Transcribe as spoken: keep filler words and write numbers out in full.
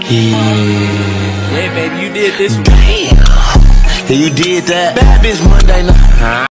Yeah. Yeah, baby, you did this one. Damn. Yeah, you did that. Bad bitch Monday night.